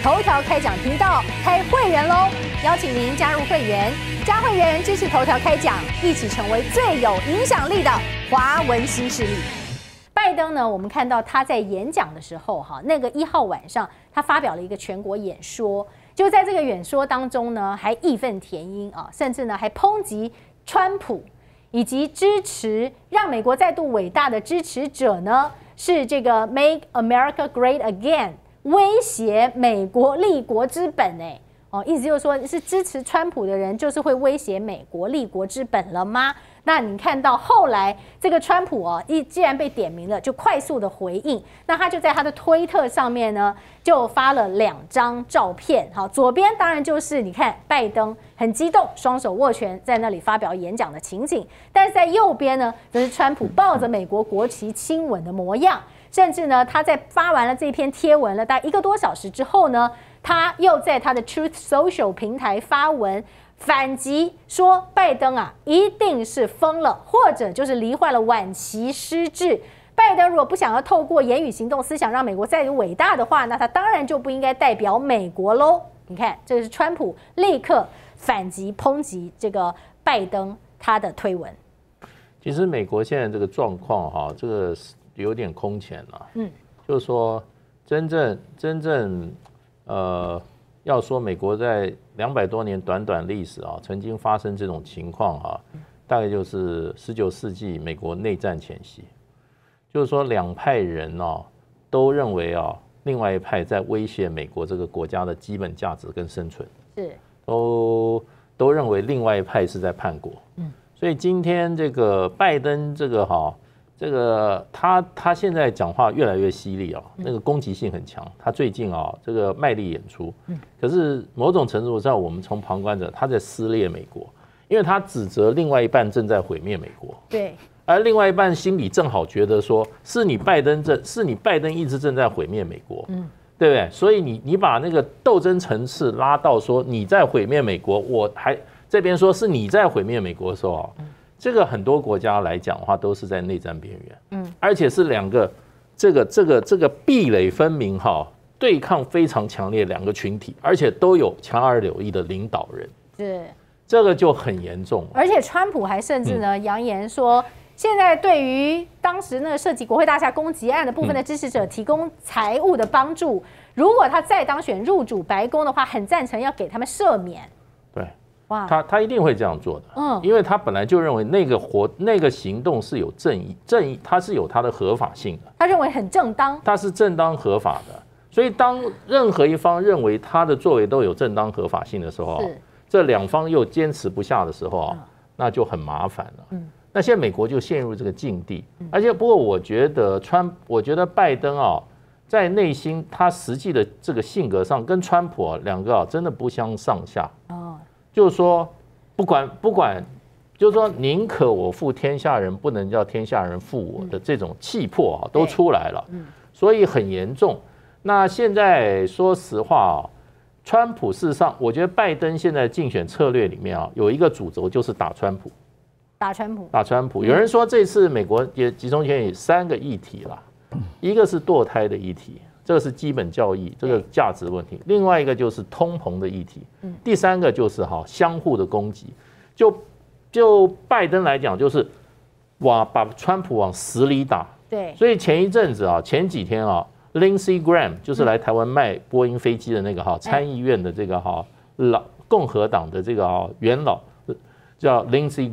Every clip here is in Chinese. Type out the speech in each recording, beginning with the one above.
头条开讲频道开会员喽！邀请您加入会员，加会员支持头条开讲，一起成为最有影响力的华文新势力。拜登呢，我们看到他在演讲的时候，那个1号晚上，他发表了一个全国演说，就在这个演说当中呢，还义愤填膺啊，甚至呢还抨击川普，以及支持让美国再度伟大的支持者呢，是这个 Make America Great Again， 威胁美国立国之本意思就是说是支持川普的人就是会威胁美国立国之本了吗？那你看到后来这个川普既然被点名了，就快速的回应。那他就在他的推特上面呢，就发了2张照片。好，左边当然就是你看拜登很激动，双手握拳在那里发表演讲的情景，但是在右边呢，则是川普抱着美国国旗亲吻的模样。甚至呢，他在发完了这篇贴文了大概1个多小时之后呢，他又在他的 Truth Social 平台发文反击，说拜登一定是疯了，或者就是罹患了晚期失智。拜登如果不想要透过言语行动思想让美国再度伟大的话，那他当然就不应该代表美国喽。你看，这个是川普立刻反击抨击这个拜登他的推文。 其实美国现在这个状况这个有点空前了。就是说真正要说美国在200多年短历史曾经发生这种情况大概就是19世纪美国内战前夕，就是说2派人都认为另外一派在威胁美国这个国家的基本价值跟生存，是都认为另外一派是在叛国。所以今天这个拜登这个他现在讲话越来越犀利那个攻击性很强。他最近这个卖力演出，可是某种程度上，我们从旁观者他在撕裂美国，因为他指责另外一半正在毁灭美国，对，而另外一半心里正好觉得说，是你拜登一直正在毁灭美国，对不对？所以你把那个斗争层次拉到说你在毁灭美国，我还这边说是你在毁灭美国的时候这个很多国家来讲的话，都是在内战边缘，而且是2个这个壁垒分明对抗非常强烈2个群体，而且都有强而有力的领导人，是这个就很严重。而且川普还甚至呢扬言说，现在对于当时那个涉及国会大厦攻击案的部分的支持者提供财务的帮助，如果他再当选入主白宫的话，很赞成要给他们赦免。对。他一定会这样做的，因为他本来就认为那个行动是有正义，他是有他的合法性的，他认为很正当，他是正当合法的。所以当任何一方认为他的作为都有正当合法性的时候，这2方又坚持不下的时候那就很麻烦了。那现在美国就陷入这个境地，而且不过我觉得拜登在内心他实际的这个性格上跟川普2个真的不相上下。就是说，不管，就是说，宁可我负天下人，不能叫天下人负我的这种气魄都出来了，所以很严重。那现在说实话川普事实上，我觉得拜登现在竞选策略里面有一个主轴就是打川普。打川普。有人说这次美国也集中权以3个议题啦，一个是堕胎的议题。这个是基本教义，这个价值问题。另外一个就是通膨的议题，第3个就是相互的攻击。就拜登来讲，就是把川普往死里打。对，所以前几天Lindsey Graham 就是来台湾卖波音飞机的那个参议院的这个共和党的这个元老，叫 Lindsey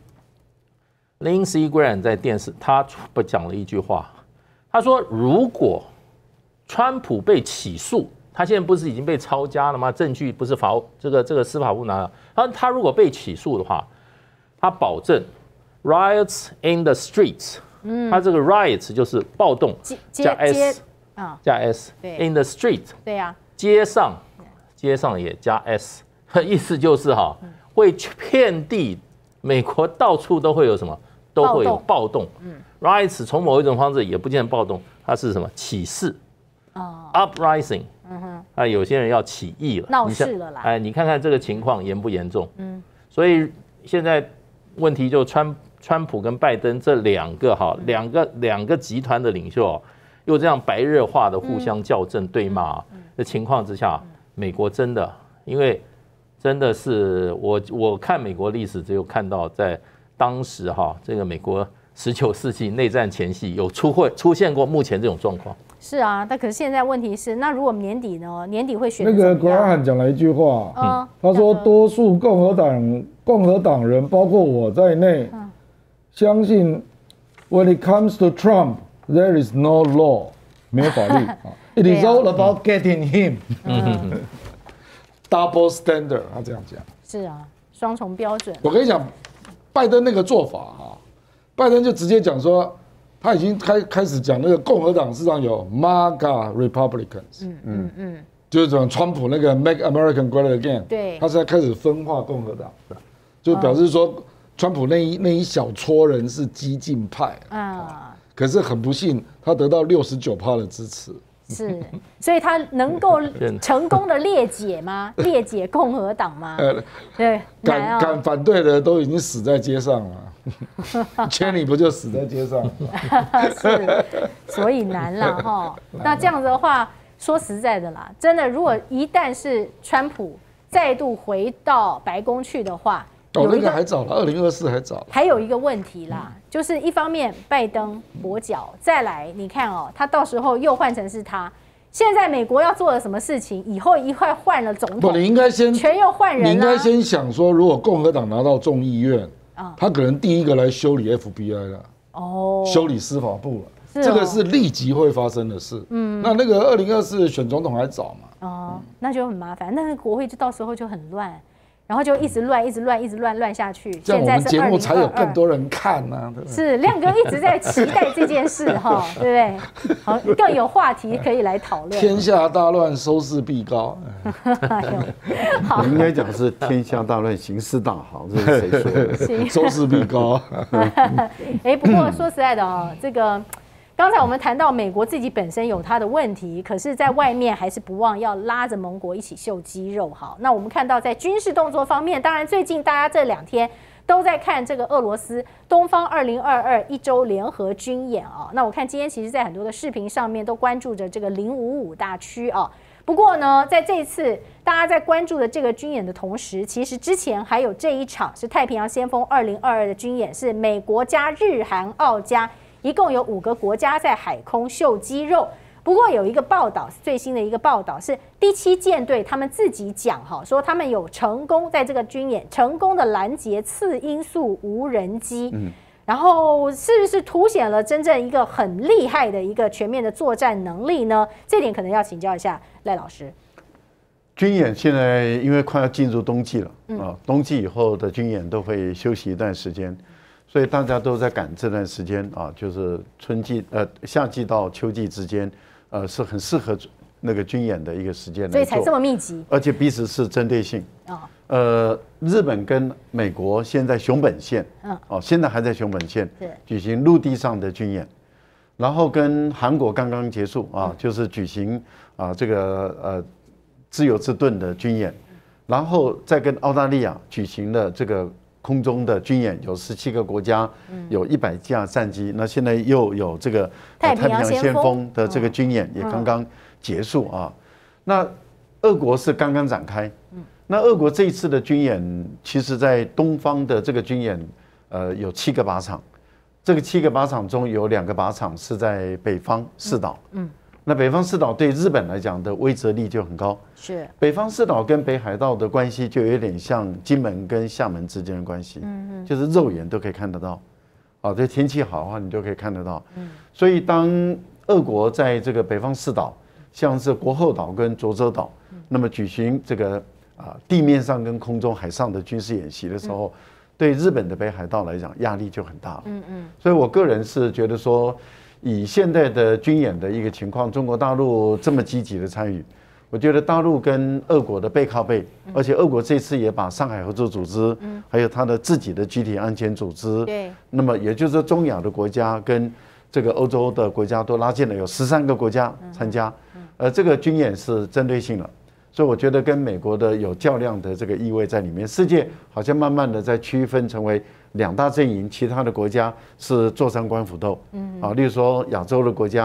Graham。Lindsey Graham 在电视他讲了一句话，他说如果川普被起诉，他现在不是已经被抄家了吗？证据不是这个司法部拿了。他如果被起诉的话，他保证 riots in the streets，他这个 riots 就是暴动加 s 加 s，in the street， 对呀，街上也加 s， 意思就是会遍地美国到处都会有什么，都会有暴动。riots 从某一种方式也不见暴动，它是什么起事。uprising， 有些人要起义了，闹事了啦。你看看这个情况严不严重？所以现在问题就川普跟拜登这2个集团的领袖又这样白热化的互相校正对骂的情况之下，美国真的，因为真的是我看美国历史只有看到在当时这个美国19世纪内战前夕有出现过目前这种状况。 是啊，但可是现在问题是，那如果年底呢？年底会选那个格拉汉讲了一句话，他说多数共和党人，包括我在内，相信 when it comes to Trump, there is no law， 没有法律，it is all about getting him， double standard， 他这样讲。是啊，双重标准。 我跟你讲，拜登那个做法拜登就直接讲说。他已经开始讲那个共和党事实上有 MAGA Republicans， 就是讲川普那个 Make America Great Again， 对， 他现在开始分化共和党，就表示说川普那一小撮人是激进派可是很不幸，他得到69%的支持。 是，所以他能够成功的裂解吗？裂解共和党吗？对， 敢反对的都已经死在街上了。Cheney 不就死在街上？ 是，所以难了哈。那这样子的话，说实在的啦，真的，如果一旦是川普再度回到白宫去的话， 那个还早了，2024还早。 还有一个问题啦，就是一方面拜登跛脚，再来你看他到时候又换成是他。现在美国要做的什么事情，以后一块换了总统， 不，你应该先全又换人。你应该先想说，如果共和党拿到众议院。他可能第一个来修理 FBI 了，修理司法部了，这个是立即会发生的事。那个2024选总统还早嘛？ 那就很麻烦，那个国会就到时候就很乱，然后就一直乱下去。 这样我们节目才有更多人看呢。 是亮哥一直在期待这件事对不对？好，更有话题可以来讨论。 天下大乱，收视必高。 我应该讲是天下大乱，形势大好，这是谁说的？ 收视必高。 不过说实在的这个。刚才我们谈到美国自己本身有它的问题，可是在外面还是不忘要拉着盟国一起秀肌肉。好，那我们看到在军事动作方面，当然最近大家这2天都在看这个俄罗斯东方2022一周联合军演那我看今天其实在很多的视频上面都关注着这个055大区不过呢，在这一次大家在关注的这个军演的同时，其实之前还有这一场是太平洋先锋2022的军演，是美国加日韩澳加。一共有5个国家在海空秀肌肉。不过有一个报道，最新的一个报道是第7舰队他们自己讲说他们有成功在这个军演成功的拦截次音速无人机。然后是不是凸显了真正一个很厉害的一个全面的作战能力呢？这点可能要请教一下赖老师。 军演现在因为快要进入冬季了冬季以后的军演都会休息一段时间。所以大家都在赶这段时间就是夏季到秋季之间，是很适合那个军演的一个时间， 所以才这么密集， 而且彼此是针对性。日本跟美国现在熊本县，现在还在熊本县举行陆地上的军演，然后跟韩国刚刚结束就是举行这个自由之盾的军演，然后再跟澳大利亚举行了这个。空中的军演有17个国家，有100架战机。那现在又有这个太平洋先锋的这个军演也刚刚结束那俄国是刚刚展开。那俄国这一次的军演，其实在东方的这个军演，有7个靶场。这个7个靶场中有2个靶场是在北方四岛。那北方四岛对日本来讲的威慑力就很高。是北方四岛跟北海道的关系就有点像金门跟厦门之间的关系，就是肉眼都可以看得到。这天气好的话，你就可以看得到。所以当俄国在这个北方四岛，像是国后岛跟涿州岛，那么举行这个地面上跟空中海上的军事演习的时候，对日本的北海道来讲压力就很大了。所以我个人是觉得说。以现在的军演的一个情况，中国大陆这么积极的参与，我觉得大陆跟俄国的背靠背，而且俄国这次也把上海合作组织，还有它的自己的集体安全组织，那么也就是说中亚的国家跟这个欧洲的国家都拉进了，有13个国家参加，这个军演是针对性了，所以我觉得跟美国的有较量的这个意味在里面，世界好像慢慢的在区分成为。2大阵营，其他的国家是坐山观虎斗，例如说亚洲的国家，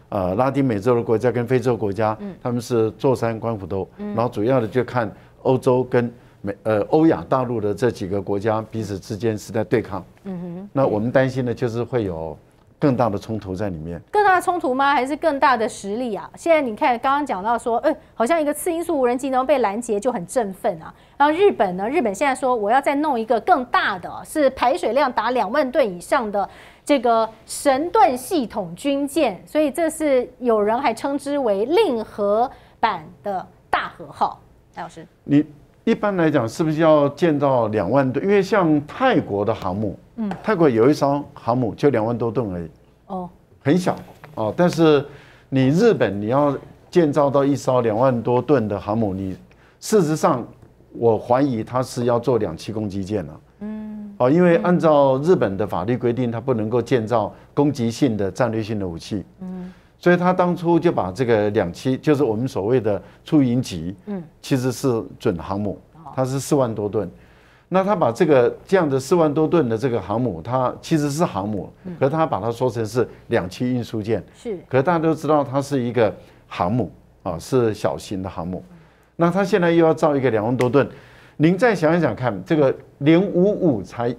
拉丁美洲的国家跟非洲国家，他们是坐山观虎斗，然后主要的就看欧洲跟欧亚大陆的这几个国家彼此之间是在对抗。那我们担心的就是会有更大的冲突在里面。 更大的冲突吗？还是更大的实力啊？现在你看，刚刚讲到说，好像一个次音速无人机能被拦截就很振奋啊。然后日本呢，日本现在说我要再弄一个更大的，是排水量达2万吨以上的这个神盾系统军舰，所以这是有人还称之为令和版的大和号。赖老师， 你一般来讲是不是要建造2万吨？因为像泰国的航母，泰国有一艘航母就2万多吨而已，很小哦。但是你日本你要建造到一艘2万多吨的航母，你事实上我怀疑它是要做2栖攻击舰了。因为按照日本的法律规定，它不能够建造攻击性的战略性的武器。所以他当初就把这个2栖，就是我们所谓的出营级，其实是准航母，它是4万多吨。那他把这样的4万多吨的这个航母，它其实是航母，可是他把它说成是2栖运输舰。是，可是大家都知道它是一个航母啊，是小型的航母。那他现在又要造一个2万多吨，您再想一想看，这个055才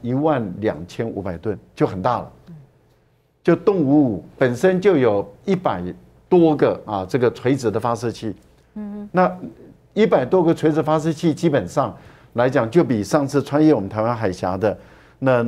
12500吨，就很大了。就动55本身就有100多个啊，这个垂直的发射器。那100多个垂直发射器，基本上来讲，就比上次穿越我们台湾海峡的那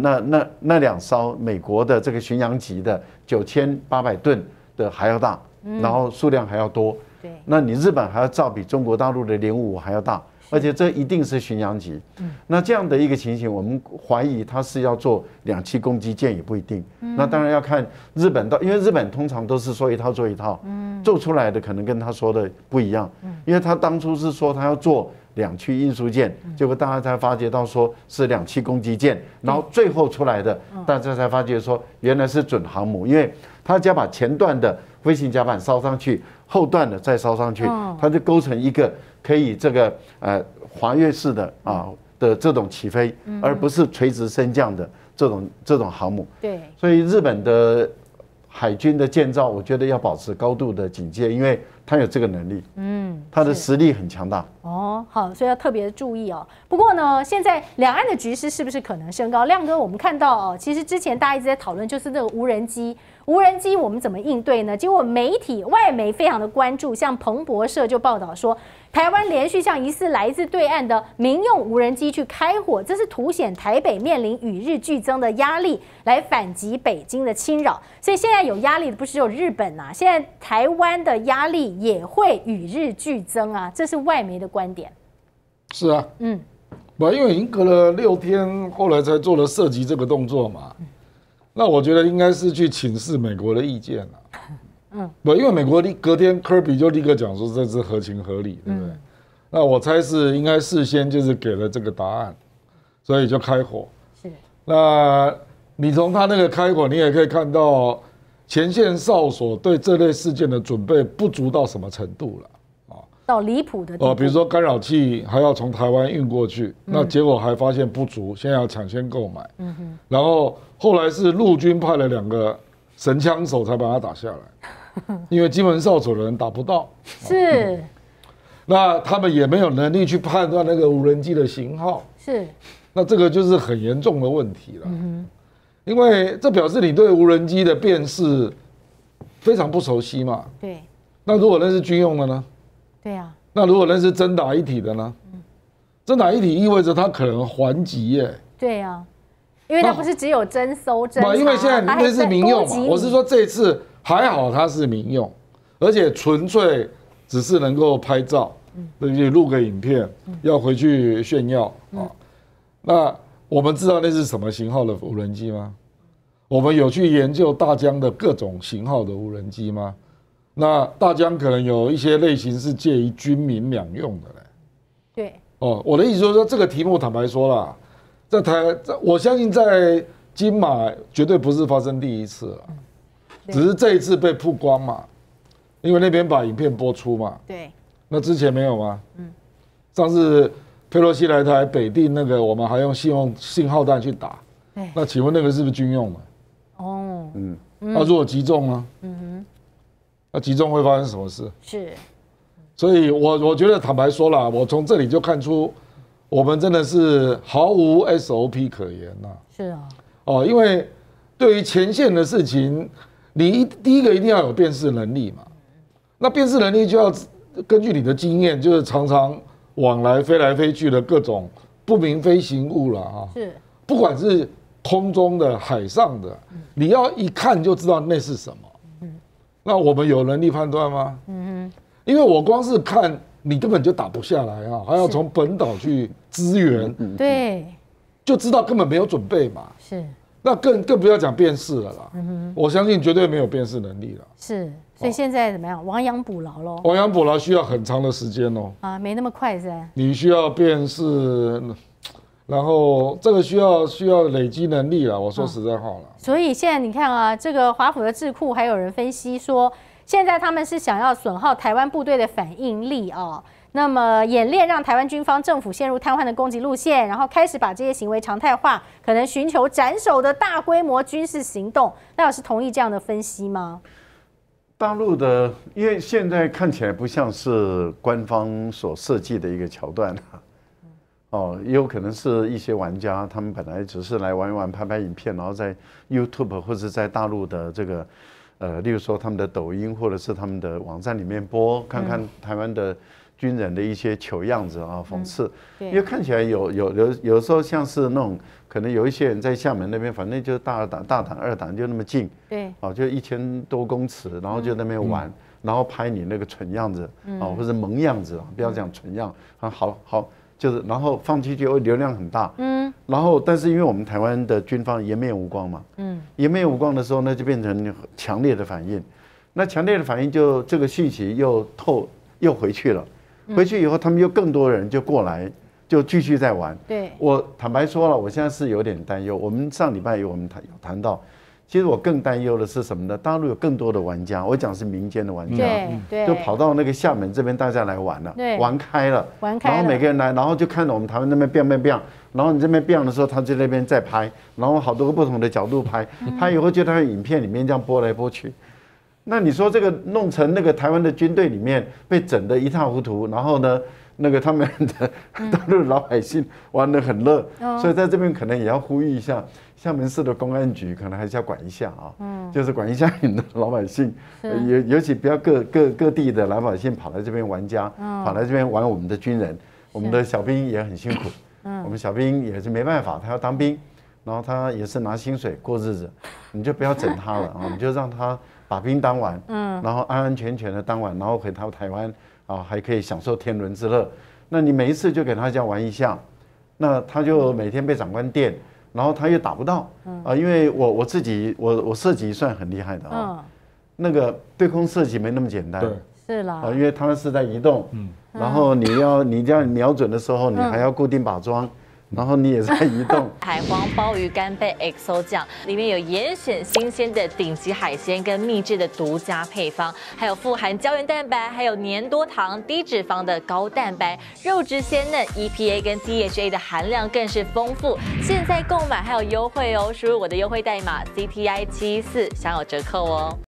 2艘美国的这个巡洋级的9800吨的还要大，然后数量还要多。对，那你日本还要造比中国大陆的055还要大。而且这一定是巡洋级，那这样的一个情形，我们怀疑它是要做2栖攻击舰也不一定。那当然要看日本因为日本通常都是说一套做一套，做出来的可能跟他说的不一样。因为他当初是说他要做2栖运输舰，结果大家才发觉到说是2栖攻击舰，然后最后出来的大家才发觉说原来是准航母，因为他只要把前段的飞行甲板烧上去，后段的再烧上去，它就构成一个可以这个滑跃式的的这种起飞，而不是垂直升降的这种航母。对，所以日本的海军的建造，我觉得要保持高度的警戒，因为它有这个能力，它的实力很强大。 好，所以要特别注意哦。不过呢，现在两岸的局势是不是可能升高？亮哥，我们看到其实之前大家一直在讨论，就是那个无人机。无人机我们怎么应对呢？结果外媒非常的关注，像彭博社就报道说，台湾连续向疑似来自对岸的民用无人机去开火，这是凸显台北面临与日俱增的压力，来反击北京的侵扰。所以现在有压力的不是只有日本啊，现在台湾的压力也会与日俱增啊，这是外媒的观点。 是啊，因为已经隔了6天，后来才做了射击这个动作嘛。那我觉得应该是去请示美国的意见了。因为美国隔天科比就立刻讲说这是合情合理，对不对？那我猜是应该事先就是给了这个答案，所以就开火。是。那你从他那个开火，你也可以看到前线哨所对这类事件的准备不足到什么程度了。 到离谱的地步。 比如说干扰器还要从台湾运过去，那结果还发现不足，现在要抢先购买。然后后来是陆军派了2个神枪手才把它打下来，因为金门哨所的人打不到。是。那他们也没有能力去判断那个无人机的型号。是。那这个就是很严重的问题了。因为这表示你对无人机的辨识非常不熟悉嘛。对。那如果那是军用的呢？对啊，那如果那是真打一体的呢？真打一体意味着它可能还击耶。对啊，因为它不是只有侦搜侦查，因为现在那是民用嘛。我是说这次还好它是民用，而且纯粹只是能够拍照，录个影片，要回去炫耀啊。那我们知道那是什么型号的无人机吗？我们有去研究大疆的各种型号的无人机吗？那大疆可能有一些类型是介于军民两用的嘞。对。我的意思就是说，这个题目坦白说啦，我相信在金马绝对不是发生第一次了，只是这一次被曝光嘛，因为那边把影片播出嘛。对。那之前没有吗？上次佩洛西来台北定那个，我们还用信号弹去打。对。那请问那个是不是军用的？那如果击中呢？ 那集中会发生什么事？ 是， 所以我觉得坦白说啦，我从这里就看出，我们真的是毫无 SOP 可言呐。 是啊， 哦，因为对于前线的事情，你第一个一定要有辨识能力嘛。那辨识能力就要根据你的经验，就是常常往来飞来飞去的各种不明飞行物啦，哈， 是， 不管是空中的、海上的，你要一看就知道那是什么。那我们有能力判断吗？因为我光是看你根本就打不下来啊，还要从本岛去支援， 对， 就知道根本没有准备嘛。 是， 那更不要讲辨识了啦。我相信绝对没有辨识能力了。 是，所以现在怎么样？亡羊补牢喽。 亡羊补牢需要很长的时间哦。 啊，没那么快噻。 你需要辨识，然后这个需要累积能力了。我说实在话了。所以现在你看啊，这个华府的智库还有人分析说，现在他们是想要损耗台湾部队的反应力啊。那么演练让台湾军方政府陷入瘫痪的攻击路线，然后开始把这些行为常态化，可能寻求斩首的大规模军事行动。那老师同意这样的分析吗？ 大陆的，因为现在看起来不像是官方所设计的一个桥段哦，也有可能是一些玩家，他们本来只是来玩一玩、拍拍影片，然后在 YouTube 或者在大陆的这个例如说他们的抖音或者是他们的网站里面播，看看台湾的军人的一些糗样子啊，讽刺。因为看起来有时候像是那种，可能有一些人在厦门那边，反正就是大党二党就那么近， 对， 哦，就1000多公尺，然后就在那边玩，然后拍你那个蠢样子啊，或者萌样子啊，不要讲蠢样啊，好。就是，然后放进去流量很大，然后但是因为我们台湾的军方颜面无光嘛，颜面无光的时候呢，就变成强烈的反应，那强烈的反应就这个讯息又回去了，回去以后他们又更多人就过来，就继续在玩。 对， 我坦白说了，我现在是有点担忧。我们上礼拜有谈到。其实我更担忧的是什么呢？大陆有更多的玩家，我讲是民间的玩家， 对， 就跑到那个厦门这边大家来玩了，玩开了，然后每个人来，然后就看到我们台湾那边变，然后你这边变的时候，他在那边再拍，然后好多个不同的角度拍，拍以后就在影片里面这样播来播去。那你说这个弄成那个台湾的军队里面被整得一塌糊涂，然后呢？那个他们的大陆老百姓玩得很乐，所以在这边可能也要呼吁一下，厦门市的公安局可能还是要管一下啊，就是管一下你的老百姓，尤其不要各地的老百姓跑来这边玩家，跑来这边玩我们的军人，我们的小兵也很辛苦，我们小兵也是没办法，他要当兵，然后他也是拿薪水过日子，你就不要整他了啊，你就让他把兵当完，然后安安全全的当完，然后回到台湾。啊，还可以享受天伦之乐。那你每一次就给他这样玩一下，那他就每天被长官电，然后他又打不到啊，因为我自己我射击算很厉害的啊，那个对空射击没那么简单， 是啦， 啊，因为他是在移动，然后你这样瞄准的时候，你还要固定靶桩。然后你也在移动。 海皇鲍鱼干贝 XO 酱里面有严选新鲜的顶级海鲜跟秘制的独家配方，还有富含胶原蛋白，还有粘多糖、低脂肪的高蛋白，肉质鲜嫩 ，EPA 跟 DHA 的含量更是丰富。现在购买还有优惠哦，输入我的优惠代码CTI714享有折扣哦。